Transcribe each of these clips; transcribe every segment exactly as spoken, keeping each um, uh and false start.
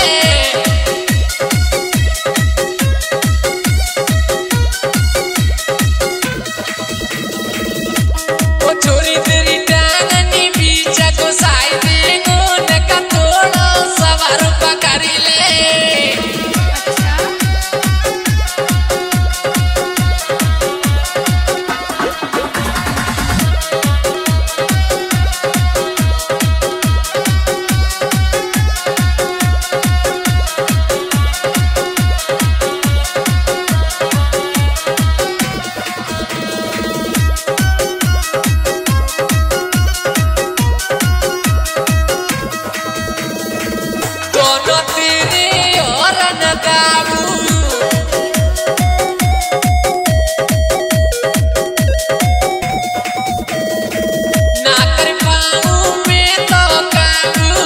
ओ छोरी तेरी टांगनी बीचा को साई देंगो न का थोड़ा सवार पकड़ ले। दोनों तेरे और न काबू ना कर पाऊं मैं तो काबू।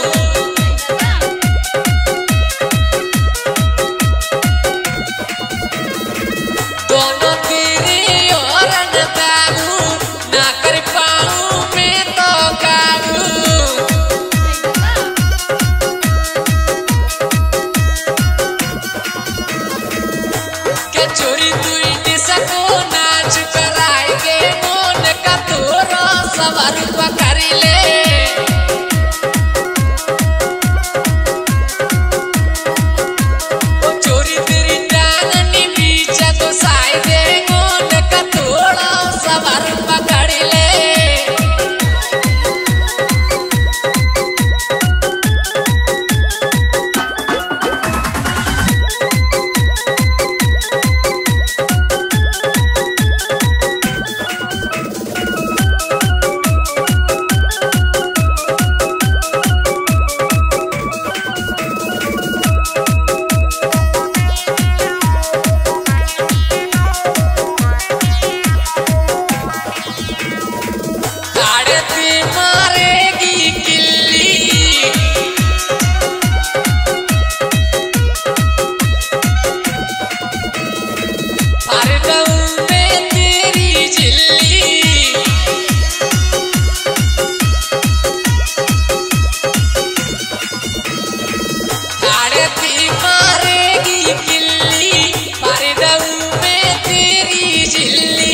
दोनों तेरे और न काबू ना कर पाऊं मैं तो काबू। चोरी तू इन्हीं सको नाच कराएगे मोन का थोड़ा सवार पकड़ ले। ओ चोरी तेरी टांगनी बीचा तो साई दे मोन का थोड़ा सवार पकड़ ले। मारेगी किल्ली फाड़ दूं मैं तेरी झिल्ली। फाड़ती मारेगी किल्ली फाड़ दूं मैं तेरी झिल्ली।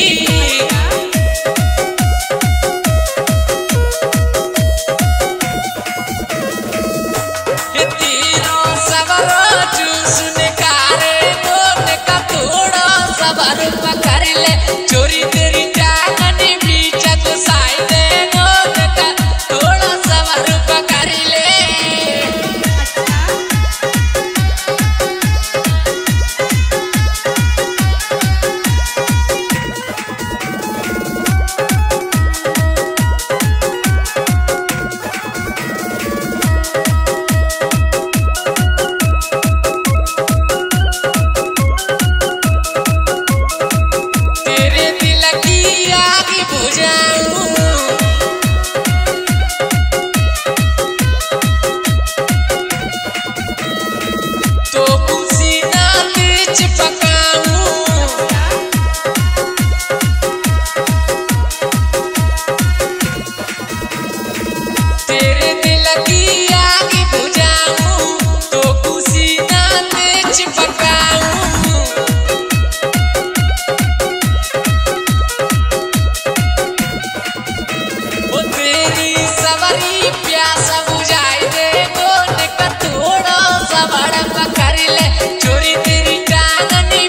पकड़ ले चोरी तेरी टांगनी बीचा तो साई देंगो न का थोड़ा सवार पकड़ ले। तो कुसीना बीच पकाऊं तेरे दिल की आग बुझाऊं तो कुसीना बीच पकाऊं। ओ तेरी सवारी प्यासा बुझाई दे गोन का थोड़ा सवार पकड़ ले। चोरी तेरी टांगनी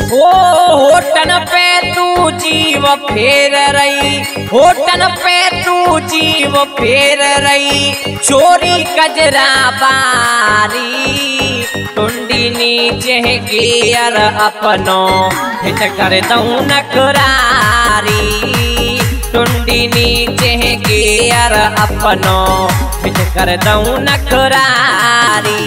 ओ होटन पे तू जीव फेर रही, होटन पे तू जीव फेर रही, चोरी कजरा बारी टुंडी नीचे गियर अपनो हिट कर दऊं नकरारी, टुंडी नीचे गियर अपनो हिट कर दऊं नकरारी।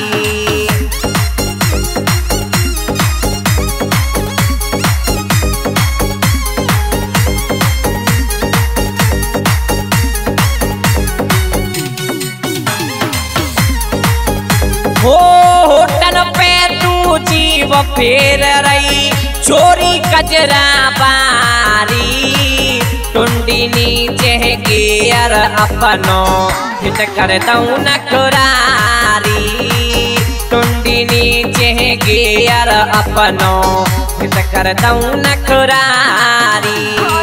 हो होटन पे तू जीव फेर रही, चोरी कजरा बारी टुंडी नीचे गियर अपनो हिट कर दऊं नकरारी, टुंडी नीचे गियर अपनो हिट कर दऊं नकरारी।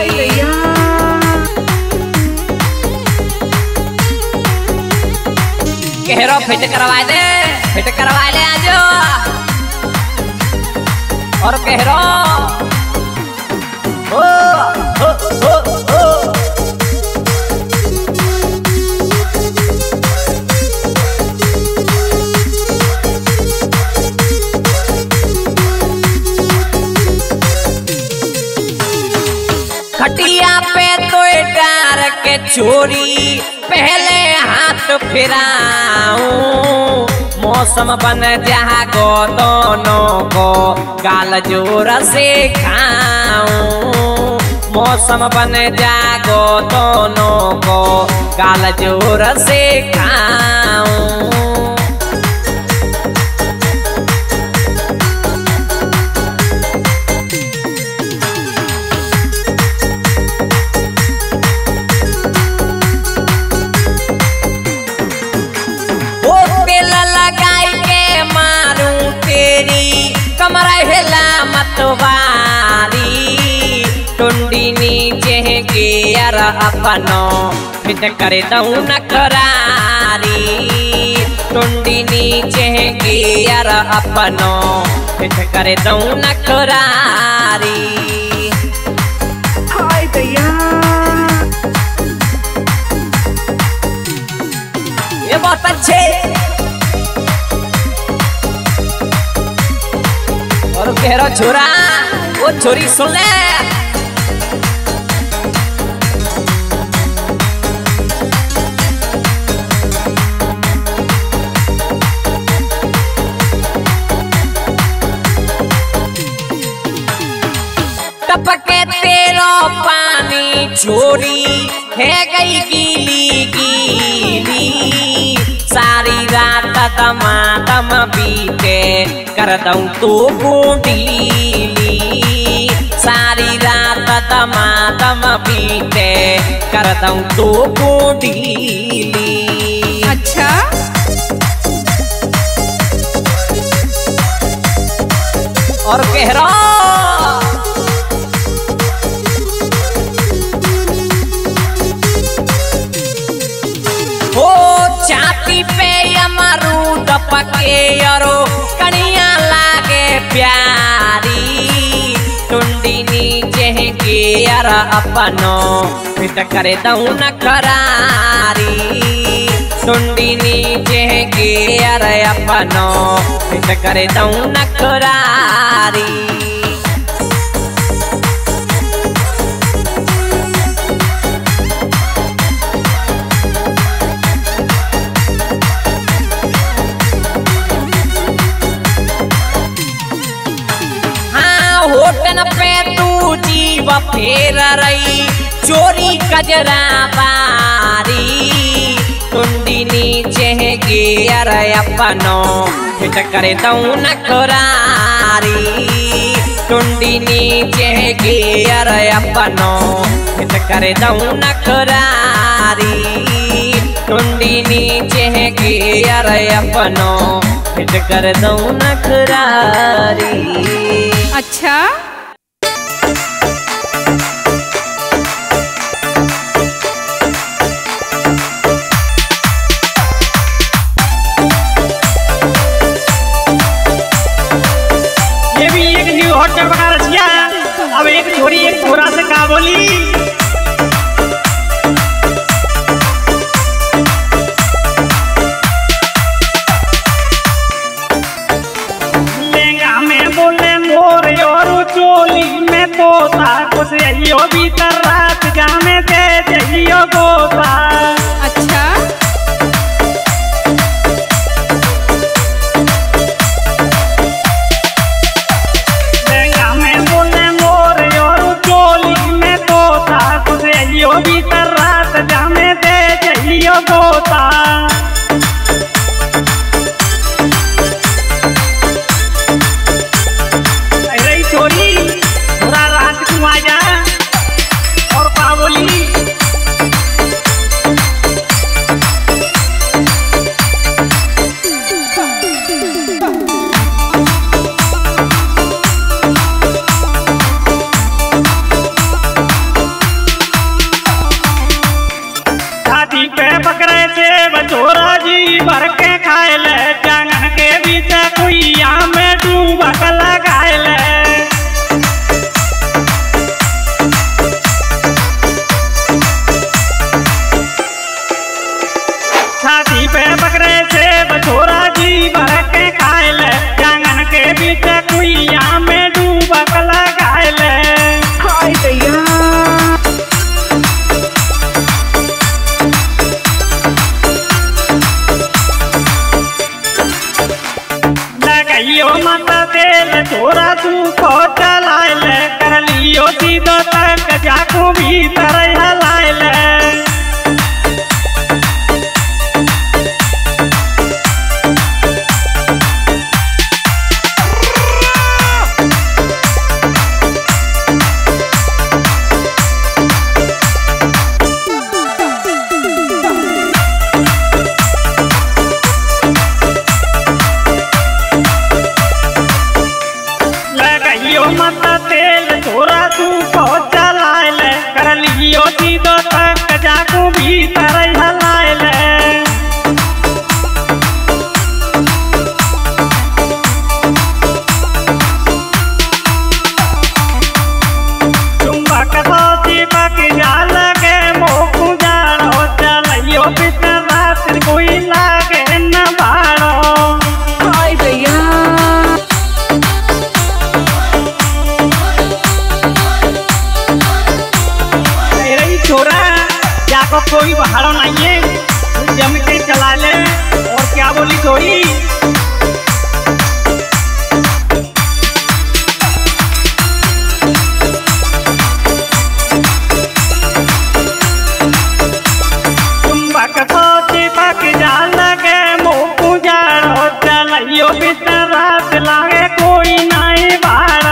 कहरो फिट करवा दे, फिट करवा ले आजो और कहरो ओ ओ ओ ओ खटिया पे तो डार के चोरी पहले हाथ फिराऊं, मौसम बन जागो दोनों को गाल जोर से खाऊं, मौसम बन जागो दोनों को गाल जोर से खाऊं। कमर हिला मतवारी टुंडी नीचे गियर अपनो फिट कर दऊं नकरारी, टुंडी नीचे गियर अपनो फिट कर दऊं नकरारी। हाय भैया ये बहुत अच्छे और कहरो छोरा वो छोरी सुन ले, टपके तेरो पानी छोरी है गई गीली गीली, सारी रात दमादम बीते कर दऊं तो बूढ़ीली, सारी रात दमादम बीते कर दऊं तो बूढ़ीली। अच्छा और कह रहा हो छाती पे अमरूद पके यारो कनिया लागे प्यारी, टुंडी नीचे गियर अपनो फिट कर दऊं नकरारी, टुंडी नीचे गियर अपनो फिट कर दऊं नकरारी। होटन पे तू जीव फेर रही, चोरी कजरा बारी टुंडी नीचे गियर अपनो फिट कर दऊं नकरारी, टुंडी नीचे गियर अपनो फिट कर दऊं नकरारी, टुंडी नीचे गियर अपनो फिट कर दऊं नकरारी। अच्छा ये भी एक न्यू हॉट बना रसिया अब एक छोरी एक छोरा से का बोली। लहंगा में बोले मोर और चोली में तोता कुछ यो भीतर रात जामे दे जइयो गोता। अच्छा लहंगा में बोले मोर और चोली में तोता कुछ यो भीतर रात जामे दे जइयो गोता। पकड़े से बचोरा जी भर के खाए ले जंगल के बीच कुइया में डूबक लगाए ले। छाती पे पकड़े से बचोरा जी भर के खाए ले जंगल के बीच कुइया में डूबक लगाए ले। हाय दैया लगाइयो माता तेल छोरा तू को चलाए ले कर लियो सीधो तक जाको भीतर हलाए ले। मत तेल छोरा तू को चलाए ले कर लियो सीधो तक जाको भीतर हलाए ले। चुंबक सोची पक जाल के मोकू जानो चलियो भीतर रात कोई लागे न भाड़ो। हाय भैया छोरा जाको कोई बहाड़ो नहीं है जम के चला ले। और क्या बोली छोरी चुंबक सोची पक जाल के मोकू जाड़ो चलियो भीतर रात लागे कोई नहीं भाड़ो।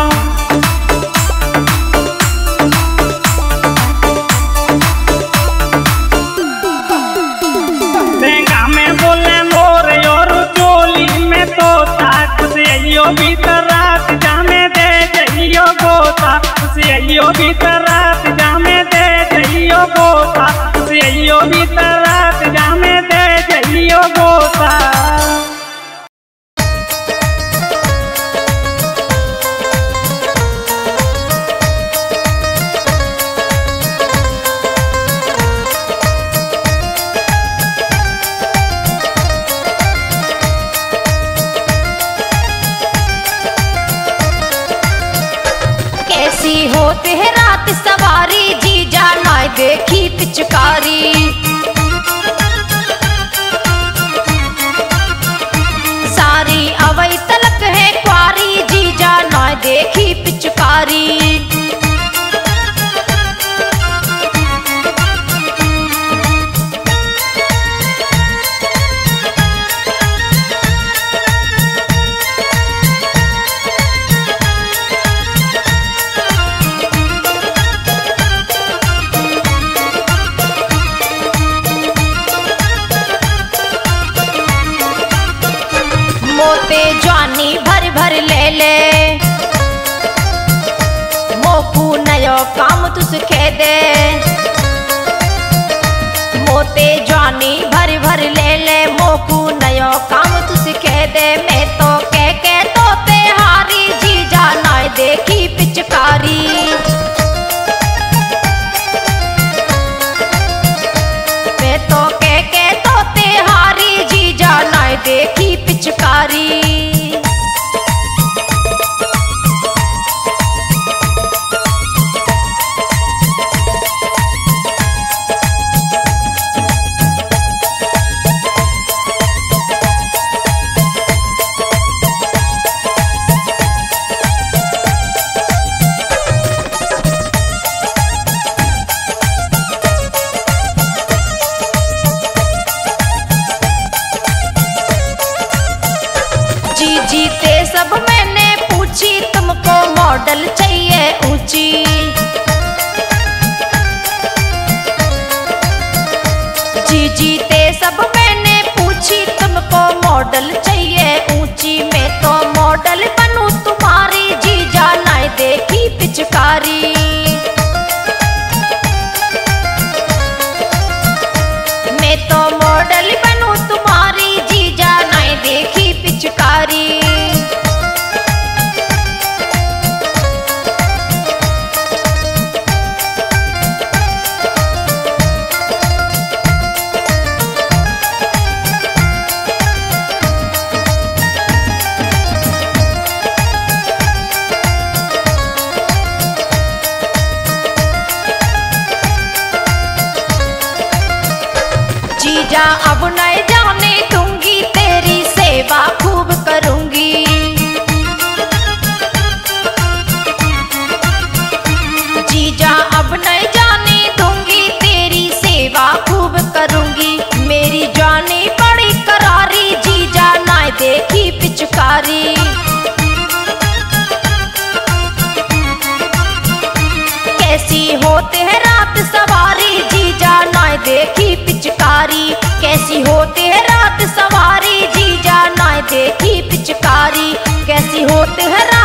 लहंगा में बोले मोर और चोली में तोता कुछ यो भीतर रात जामे दे जइयो गोता। कुछ यो भीतर रात जामे दे जइयो गोता। कुछ यो भीतर रात जामे दे जइयो गोता। होते है रात सवारी जी जाना देखी पिचकारी। सारी अवै तलक है क्वारी जी जाना देखी पिचकारी। मोते जानी भर भर ले ले मोकू नयो काम तुस कह दे। मोते जानी भर भर ले ले मोकू नयो काम तुस कह दे। मैं तो कह के तो ते हारी जी जाना देखी पिचकारी। मैं तो मॉडल बनूं तुम्हारी जीजा नहीं देखी पिचकारी। जीजा अब नहीं जाने दूंगी तेरी सेवा खूब करूंगी। जीजा अब नहीं जाने दूंगी तेरी सेवा खूब करूंगी। मेरी जानी बड़ी करारी जीजा ना देखी पिचकारी। कैसी होते हैं रात सवारी जीजा ना देखी पिचकारी। कैसी होते हैं रात सवारी जीजा ना देखी पिचकारी। कैसी होते हैं